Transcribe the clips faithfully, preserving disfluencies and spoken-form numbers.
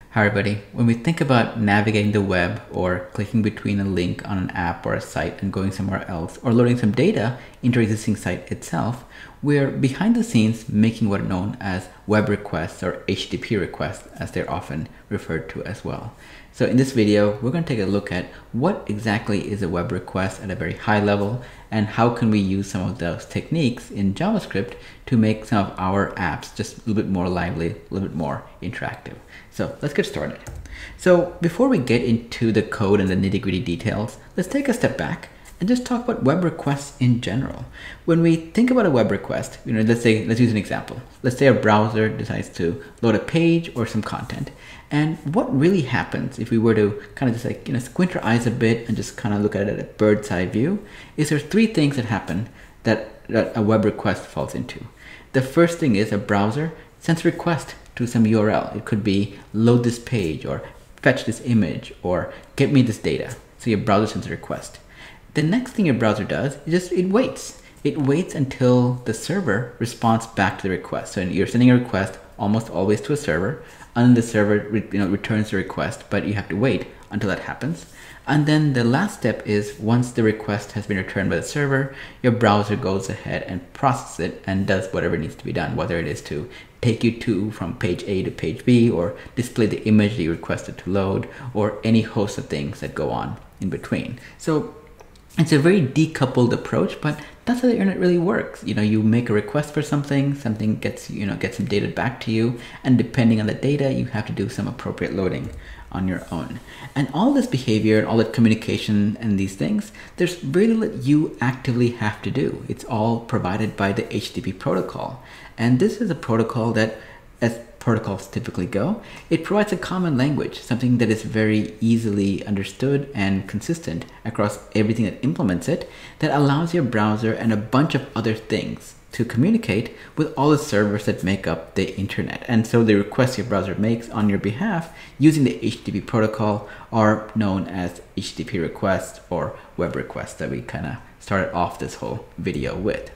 Hi everybody. When we think about navigating the web or clicking between a link on an app or a site and going somewhere else or loading some data into our existing site itself, we're behind the scenes making what are known as web requests or H T T P requests, as they're often referred to as well. So in this video, we're going to take a look at what exactly is a web request at a very high level and how can we use some of those techniques in JavaScript to make some of our apps just a little bit more lively, a little bit more interactive. So let's get started. So before we get into the code and the nitty-gritty details, let's take a step back and just talk about web requests in general. When we think about a web request, you know, let's say, let's use an example. Let's say a browser decides to load a page or some content. And what really happens if we were to kind of just like, you know, squint our eyes a bit and just kind of look at it at a bird's eye view, is there's three things that happen that, that a web request falls into. The first thing is a browser sends a request to some U R L. It could be load this page or fetch this image or get me this data. So your browser sends a request. The next thing your browser does is just it waits. It waits until the server responds back to the request. So you're sending a request almost always to a server, and the server you know, returns the request, but you have to wait until that happens. And then the last step is once the request has been returned by the server, your browser goes ahead and processes it and does whatever needs to be done, whether it is to take you to from page A to page B or display the image that you requested to load or any host of things that go on in between. So it's a very decoupled approach, but that's how the internet really works. You know, you make a request for something, something gets, you know, gets some data back to you, and depending on the data, you have to do some appropriate loading on your own. And all this behavior and all that communication and these things, there's very little that you actively have to do. It's all provided by the H T T P protocol. And this is a protocol that, as protocols typically go, it provides a common language, something that is very easily understood and consistent across everything that implements it, that allows your browser and a bunch of other things to communicate with all the servers that make up the internet. And so the requests your browser makes on your behalf using the H T T P protocol are known as H T T P requests or web requests that we kind of started off this whole video with.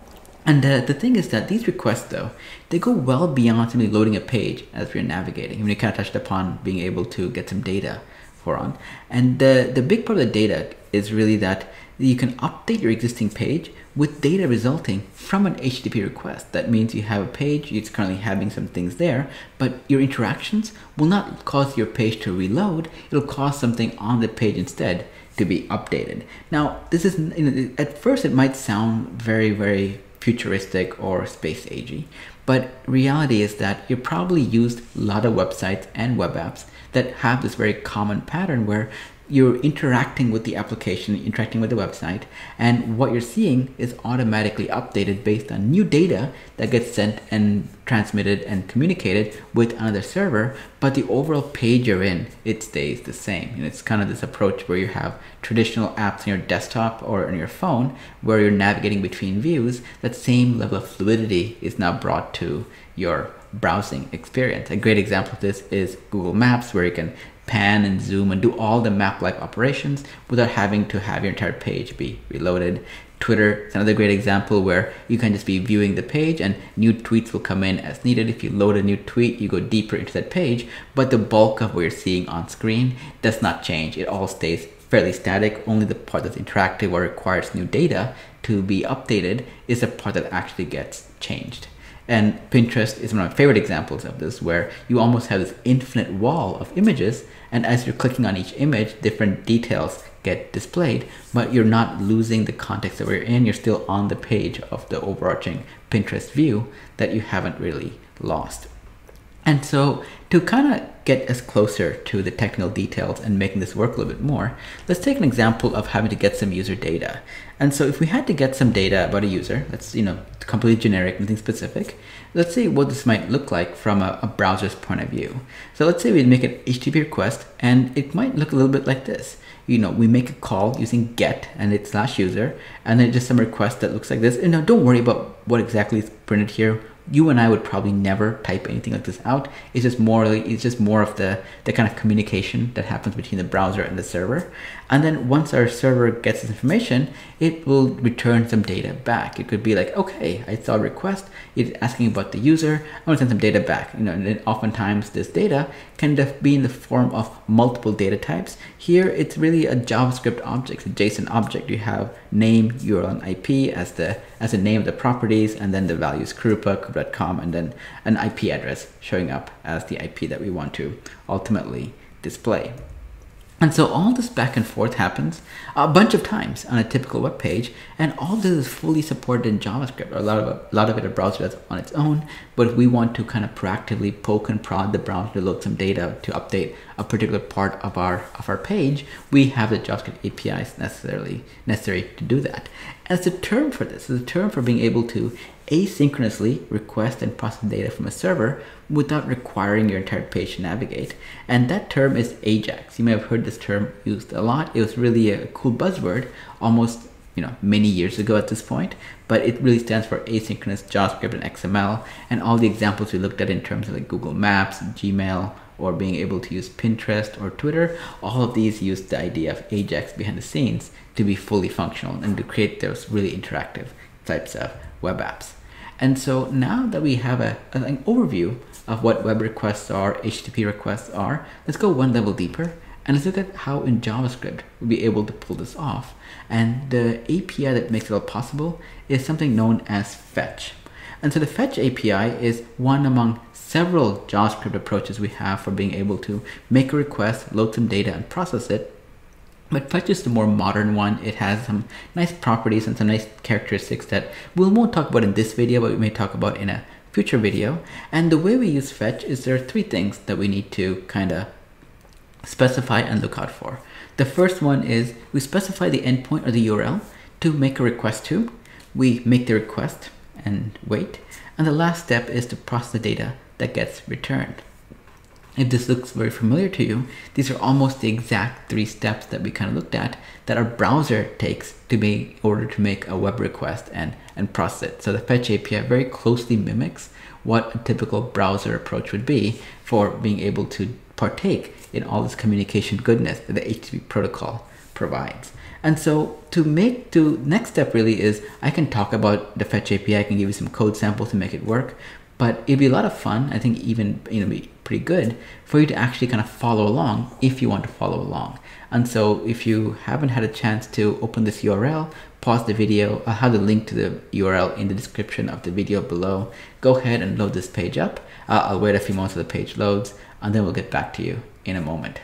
And uh, the thing is that these requests, though, they go well beyond simply loading a page as we're navigating. I mean, you kind of touched upon being able to get some data for on. And the, the big part of the data is really that you can update your existing page with data resulting from an H T T P request. That means you have a page, it's currently having some things there, but your interactions will not cause your page to reload. It'll cause something on the page instead to be updated. Now, this is, you know, at first it might sound very, very futuristic or space agey, but reality is that you probably used a lot of websites and web apps that have this very common pattern where you're interacting with the application, interacting with the website, and what you're seeing is automatically updated based on new data that gets sent and transmitted and communicated with another server, but the overall page you're in, it stays the same. And it's kind of this approach where you have traditional apps on your desktop or on your phone where you're navigating between views. That same level of fluidity is now brought to your browsing experience. A great example of this is Google Maps, where you can pan and zoom and do all the map-like operations without having to have your entire page be reloaded. Twitter is another great example where you can just be viewing the page and new tweets will come in as needed. If you load a new tweet, you go deeper into that page, but the bulk of what you're seeing on screen does not change. It all stays fairly static. Only the part that's interactive or requires new data to be updated is the part that actually gets changed. And Pinterest is one of my favorite examples of this, where you almost have this infinite wall of images, and as you're clicking on each image, different details get displayed, but you're not losing the context that we're in. You're still on the page of the overarching Pinterest view that you haven't really lost. And so to kind of get us closer to the technical details and making this work a little bit more, let's take an example of having to get some user data. And so if we had to get some data about a user, that's, you know, completely generic, nothing specific, let's see what this might look like from a, a browser's point of view. So let's say we make an H T T P request, and it might look a little bit like this. You know, we make a call using get and it's slash user, and then just some request that looks like this. And now don't worry about what exactly is printed here. you and I would probably never type anything like this out. It's just more, it's just more of the, the kind of communication that happens between the browser and the server. And then once our server gets this information, it will return some data back. It could be like, okay, I saw a request, it's asking about the user, I want to send some data back. You know, and then oftentimes this data can be in the form of multiple data types. Here, it's really a JavaScript object, a JSON object. You have name, U R L, and I P as the as the name of the properties, and then the values Krupa, Krupa dot com, and then an I P address showing up as the I P that we want to ultimately display. And so all this back and forth happens a bunch of times on a typical web page, and all this is fully supported in JavaScript. Or a lot of a lot of it a browser does on its own, but if we want to kind of proactively poke and prod the browser to load some data to update a particular part of our of our page, we have the JavaScript A P Is necessarily necessary to do that. As a term for this, is a term for being able to asynchronously request and process data from a server without requiring your entire page to navigate. And that term is AJAX. You may have heard this term used a lot. It was really a cool buzzword almost, you know, many years ago at this point, but it really stands for asynchronous JavaScript and X M L. And all the examples we looked at in terms of like Google Maps, Gmail, or being able to use Pinterest or Twitter, all of these use the idea of AJAX behind the scenes to be fully functional and to create those really interactive types of web apps. And so now that we have a, an overview of what web requests are, H T T P requests are, let's go one level deeper and let's look at how in JavaScript we'll be able to pull this off. And the A P I that makes it all possible is something known as fetch. And so the fetch A P I is one among several JavaScript approaches we have for being able to make a request, load some data, and process it. But fetch is the more modern one. It has some nice properties and some nice characteristics that we won't talk about in this video, but we may talk about in a future video. And the way we use fetch is there are three things that we need to kind of specify and look out for. The first one is we specify the endpoint or the U R L to make a request to. We make the request and wait. And the last step is to process the data that gets returned. If this looks very familiar to you, these are almost the exact three steps that we kind of looked at that our browser takes to be in order to make a web request and, and process it. So the fetch A P I very closely mimics what a typical browser approach would be for being able to partake in all this communication goodness that the H T T P protocol provides. And so to make to next step really is I can talk about the fetch A P I, I can give you some code samples to make it work, but it'd be a lot of fun, I think even you know be pretty good for you to actually kind of follow along if you want to follow along. And so if you haven't had a chance to open this U R L, pause the video. I'll have the link to the U R L in the description of the video below. Go ahead and load this page up. Uh, I'll wait a few moments till the page loads, and then we'll get back to you in a moment.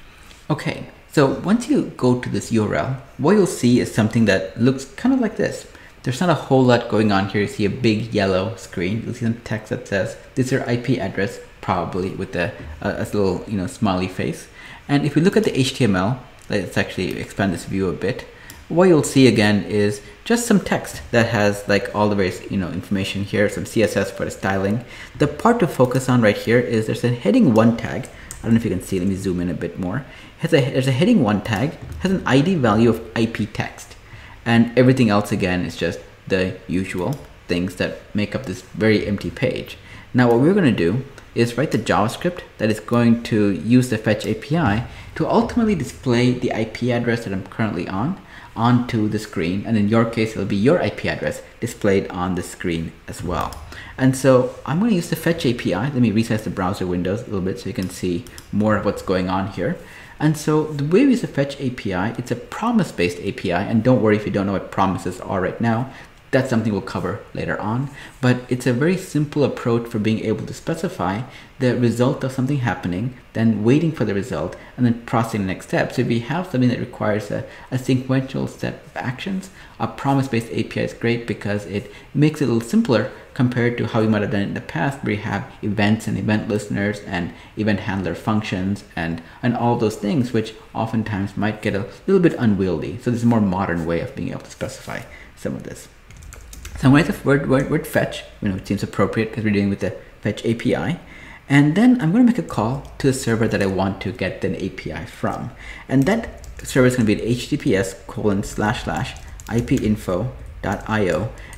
Okay, so once you go to this U R L, what you'll see is something that looks kind of like this. There's not a whole lot going on here. You see a big yellow screen. You'll see some text that says, this is your I P address, probably with a, a, a little you know smiley face. And if we look at the H T M L, let's actually expand this view a bit. What you'll see again is just some text that has like all the various you know information here, some C S S for the styling. The part to focus on right here is there's a heading one tag. I don't know if you can see, let me zoom in a bit more. It has a, there's a heading one tag, has an I D value of I P text. And everything else again is just the usual things that make up this very empty page. Now what we're gonna do is write the JavaScript that is going to use the fetch A P I to ultimately display the I P address that I'm currently on onto the screen. And in your case, it'll be your I P address displayed on the screen as well. And so I'm going to use the fetch A P I. Let me resize the browser windows a little bit so you can see more of what's going on here. And so the way we use the fetch A P I, it's a promise-based A P I. And don't worry if you don't know what promises are right now. That's something we'll cover later on, but it's a very simple approach for being able to specify the result of something happening, then waiting for the result, and then processing the next step. So if you have something that requires a, a sequential set of actions, a promise-based A P I is great because it makes it a little simpler compared to how you might have done it in the past, where you have events and event listeners and event handler functions and, and all those things, which oftentimes might get a little bit unwieldy. So this is a more modern way of being able to specify some of this. So I'm going to write the word, word, word fetch, you know, it seems appropriate because we're dealing with the fetch A P I. And then I'm going to make a call to the server that I want to get an A P I from. And that server is going to be at H T T P S colon slash slash I P info dot I O.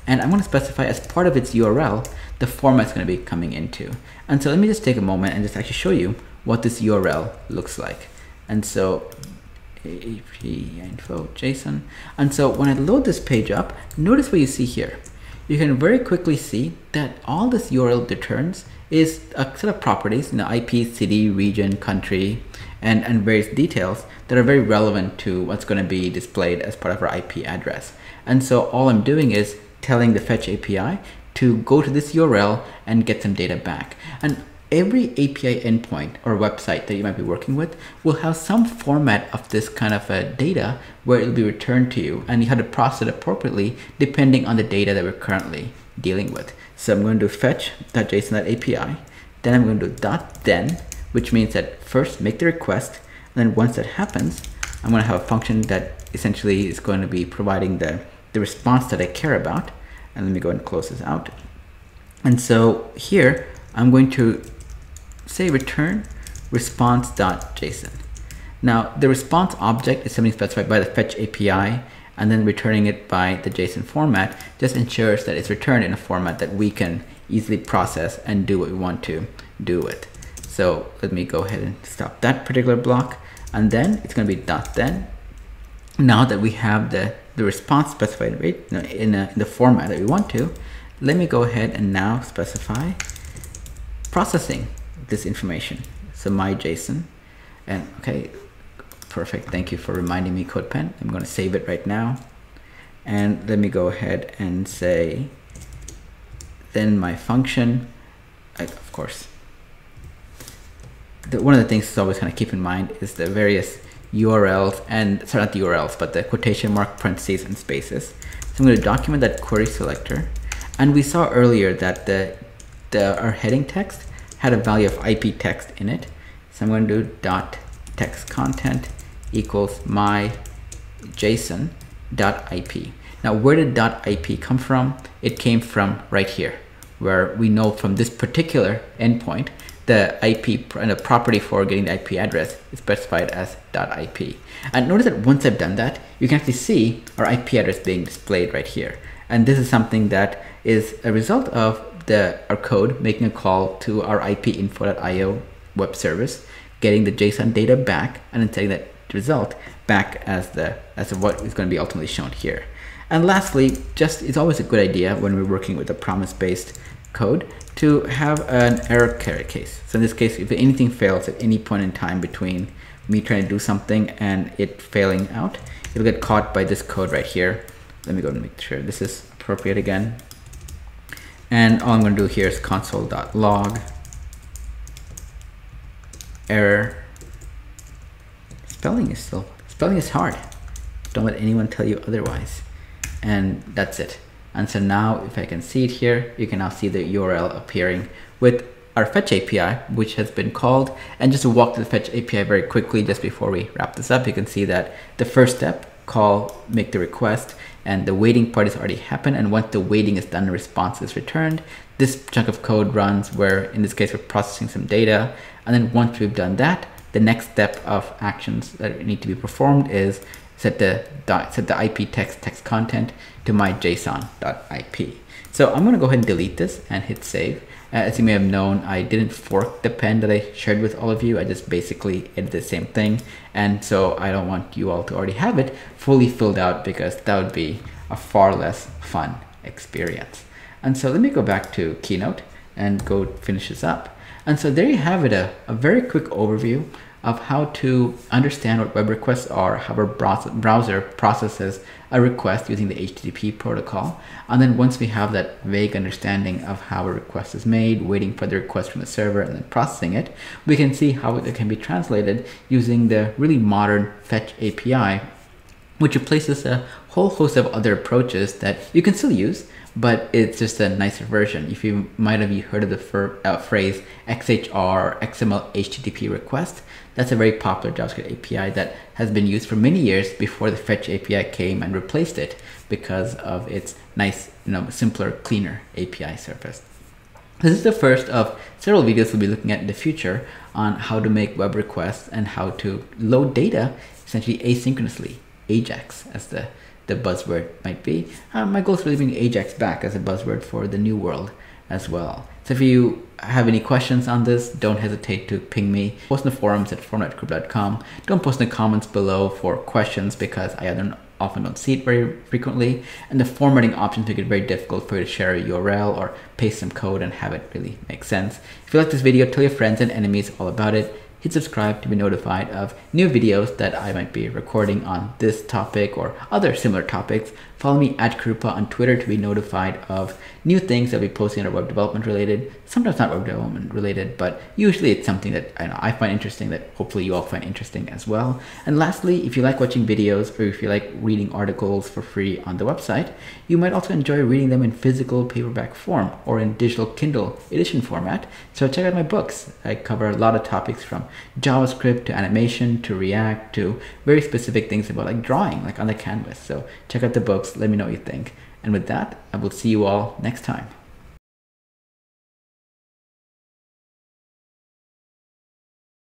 and I'm going to specify as part of its U R L the format it's going to be coming into. And so let me just take a moment and just actually show you what this U R L looks like. And so ap info JSON. And so when I load this page up, notice what you see here. You can very quickly see that all this U R L returns is a set of properties, you know, I P, city, region, country, and, and various details that are very relevant to what's going to be displayed as part of our I P address. And so all I'm doing is telling the fetch A P I to go to this U R L and get some data back. And every A P I endpoint or website that you might be working with will have some format of this kind of a data where it'll be returned to you, and you have to process it appropriately depending on the data that we're currently dealing with. So I'm going to do fetch.json.api, then I'm going to do .then, which means that first make the request, and then once that happens, I'm going to have a function that essentially is going to be providing the, the response that I care about. And let me go and close this out. And so here, I'm going to say return response.json. Now, the response object is something specified by the fetch A P I, and then returning it by the JSON format just ensures that it's returned in a format that we can easily process and do what we want to do with. So let me go ahead and stop that particular block, and then it's going to be .then. Now that we have the, the response specified right, you know, in, a, in the format that we want to, let me go ahead and now specify processing this information. So my JSON, and okay, perfect. Thank you for reminding me, CodePen. I'm going to save it right now. And let me go ahead and say, then my function, I, of course, the, one of the things to always kind of keep in mind is the various U R Ls, and sorry, not the U R Ls, but the quotation mark, parentheses, and spaces. So I'm going to document that query selector. And we saw earlier that the, the our heading text had a value of I P text in it. So I'm going to do dot text content equals my JSON dot I P. Now, where did dot I P come from? It came from right here, where we know from this particular endpoint, the I P and the property for getting the I P address is specified as .ip. And notice that once I've done that, you can actually see our I P address being displayed right here. And this is something that is a result of the our code making a call to our I P info dot I O web service, getting the JSON data back, and then taking that result back as the as what is going to be ultimately shown here. And lastly, just it's always a good idea when we're working with a promise-based code to have an error carry case. So in this case, if anything fails at any point in time between me trying to do something and it failing out, it'll get caught by this code right here. Let me go and make sure this is appropriate again. And all I'm going to do here is console.log error. Spelling is still, spelling is hard. Don't let anyone tell you otherwise. And that's it. And so now if I can see it here, you can now see the U R L appearing with our fetch A P I, which has been called. And just to walk to the fetch A P I very quickly, just before we wrap this up, you can see that the first step, call, make the request, and the waiting part has already happened. And once the waiting is done, the response is returned. This chunk of code runs where, in this case, we're processing some data. And then once we've done that, the next step of actions that need to be performed is set the set the I P text text content to my JSON.ip. So I'm going to go ahead and delete this and hit save. Uh, as you may have known, I didn't fork the pen that I shared with all of you. I just basically edited the same thing. And so I don't want you all to already have it fully filled out, because that would be a far less fun experience. And so let me go back to Keynote and go finish this up. And so there you have it, a, a very quick overview of how to understand what web requests are, how our browser processes a request using the H T T P protocol. And then once we have that vague understanding of how a request is made, waiting for the request from the server and then processing it, we can see how it can be translated using the really modern Fetch A P I, which replaces a whole host of other approaches that you can still use, but it's just a nicer version. If you might have heard of the uh, phrase X H R or X M L H T T P request, that's a very popular JavaScript A P I that has been used for many years before the Fetch A P I came and replaced it because of its nice, you know, simpler, cleaner A P I surface. This is the first of several videos we'll be looking at in the future on how to make web requests and how to load data essentially asynchronously, AJAX as the the buzzword might be. Uh, my goal is really bring Ajax back as a buzzword for the new world as well. So if you have any questions on this, don't hesitate to ping me. Post in the forums at format group dot com. Don't post in the comments below for questions because I don't, often don't see it very frequently. And the formatting options make it very difficult for you to share a U R L or paste some code and have it really make sense. If you like this video, tell your friends and enemies all about it. Hit subscribe to be notified of new videos that I might be recording on this topic or other similar topics. Follow me at Krupa on Twitter to be notified of new things that we posting that are web development related. Sometimes not web development related, but usually it's something that I know I find interesting that hopefully you all find interesting as well. And lastly, if you like watching videos or if you like reading articles for free on the website, you might also enjoy reading them in physical paperback form or in digital Kindle edition format. So check out my books. I cover a lot of topics from JavaScript to animation to React to very specific things about like drawing, like on the canvas. So check out the books. Let me know what you think. And with that, I will see you all next time.